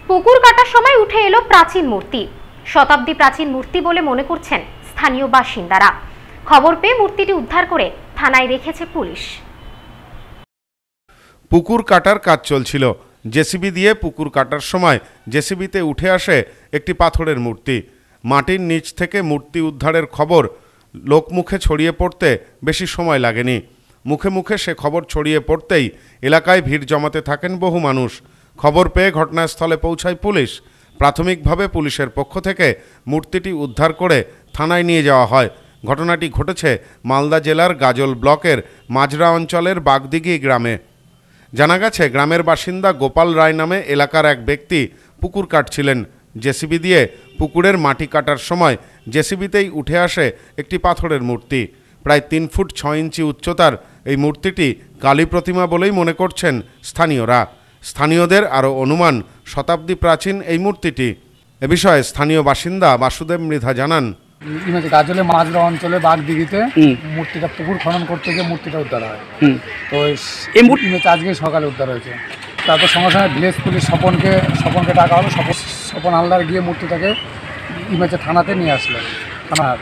পুকুর কাটার সময় উঠে এলো প্রাচীন মূর্তি। শতাব্দী প্রাচীন মূর্তি বলে মনে করছেন স্থানীয় বাসিন্দারা। খবর পেয়ে মূর্তিটি উদ্ধার করে থানায় রেখেছে পুলিশ। পুকুর কাটার কাজ চলছিল। জেসিবি দিয়ে পুকুর কাটার সময় জেসিবিতে উঠে আসে একটি পাথরের মূর্তি। মাটির নিচ থেকে মূর্তি উদ্ধারের খবর লোকমুখে ছড়িয়ে পড়তে বেশি সময় লাগেনি। মুখে মুখে সে খবর ছড়িয়ে পড়তেই এলাকায় ভিড় জমাতে থাকেন বহু মানুষ। খবর পেয়ে ঘটনাস্থলে পৌঁছায় পুলিশ। প্রাথমিকভাবে পুলিশের পক্ষ থেকে মূর্তিটি উদ্ধার করে থানায় নিয়ে যাওয়া হয়। ঘটনাটি ঘটেছে মালদা জেলার গাজল ব্লকের মাজরা অঞ্চলের বাগদিঘি গ্রামে। জানা গেছে, গ্রামের বাসিন্দা গোপাল রায় নামে এলাকার এক ব্যক্তি পুকুর কাটছিলেন। জেসিবি দিয়ে পুকুরের মাটি কাটার সময় জেসিবিতেই উঠে আসে একটি পাথরের মূর্তি। প্রায় 3 ফুট 6 ইঞ্চি উচ্চতার এই মূর্তিটি কালী প্রতিমা বলেই মনে করছেন স্থানীয়রা। স্থানীয়দের আরও অনুমান শতাব্দী প্রাচীন এই মূর্তিটি। এ বিষয়ে স্থানীয় বাসিন্দা বাসুদেব মৃধা জানান, গাজলে মাজরা অঞ্চলে বাগদিঘিতে মূর্তিটা পুকুর খনন করতে গিয়ে মূর্তিটা উদ্ধার হয়। তো এই মূর্তি আজকে সকালে উদ্ধার হয়েছে। তারপর সঙ্গে সঙ্গে ভিলেজ পুলিশ স্বপনকে ডাকা হলো। স্বপন হালদার গিয়ে মূর্তিটাকে ইমেজে থানাতে নিয়ে আসলো। থানার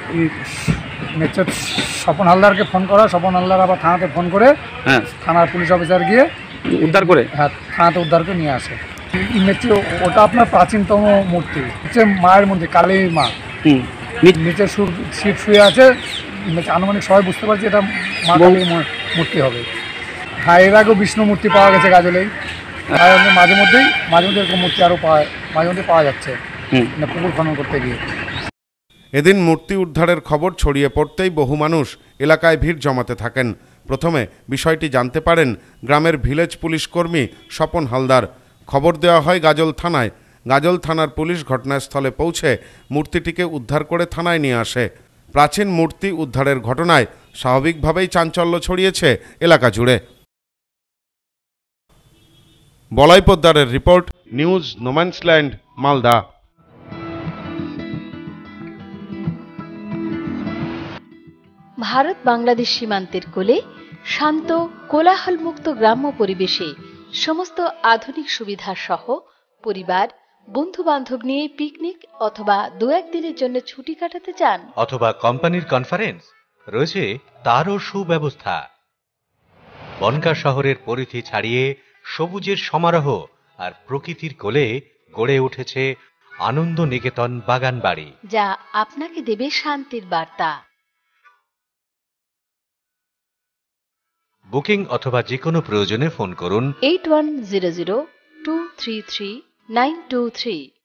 স্বপন হালদারকে ফোন করা, স্বপন হালদার আবার থানাতে ফোন করে থানার পুলিশ অফিসার গিয়ে উদ্ধার করে থানাতে উদ্ধার করে নিয়ে আসে। ইমেজ ওটা আপনার প্রাচীনতম মূর্তি, হচ্ছে মায়ের মূর্তি, কালীর মা। নিচে শিব শুয়ে আছে। আনুমানিক সবাই বুঝতে পারছে এটা মা কালীর মূর্তি হবে। হ্যাঁ, এর আগেও বিষ্ণু মূর্তি পাওয়া গেছে গাজলেই। মাঝে মধ্যে এরকম মূর্তি আরও মাঝে মধ্যে পাওয়া যাচ্ছে পুকুর খনন করতে গিয়ে। এদিন মূর্তি উদ্ধারের খবর ছড়িয়ে পড়তেই বহু মানুষ এলাকায় ভিড় জমাতে থাকেন। প্রথমে বিষয়টি জানতে পারেন গ্রামের ভিলেজ পুলিশ কর্মী স্বপন হালদার। খবর দেওয়া হয় গাজল থানায়। গাজল থানার পুলিশ ঘটনাস্থলে পৌঁছে মূর্তিটিকে উদ্ধার করে থানায় নিয়ে আসে। প্রাচীন মূর্তি উদ্ধারের ঘটনায় স্বাভাবিকভাবেই চাঞ্চল্য ছড়িয়েছে এলাকা জুড়ে। বলাই পোদ্দারের report, news, no man's land, Malda. Bharat Bangladesh সীমান্তের কোলে শান্ত কোলাহলমুক্ত গ্রাম্য পরিবেশে সমস্ত আধুনিক সুবিধা সহ পরিবার বন্ধু বান্ধব নিয়ে পিকনিক অথবা 2-1 দিনের জন্য ছুটি কাটাতে চান, অথবা কোম্পানির কনফারেন্স, রয়েছে তারও সুব্যবস্থা। বনগাঁ শহরের পরিধি ছাড়িয়ে সবুজের সমারোহ আর প্রকৃতির কোলে গড়ে উঠেছে আনন্দ নিকেতন বাগান বাড়ি, যা আপনাকে দেবে শান্তির বার্তা। বুকিং অথবা যে কোনো প্রয়োজনে ফোন করুন 8100233923।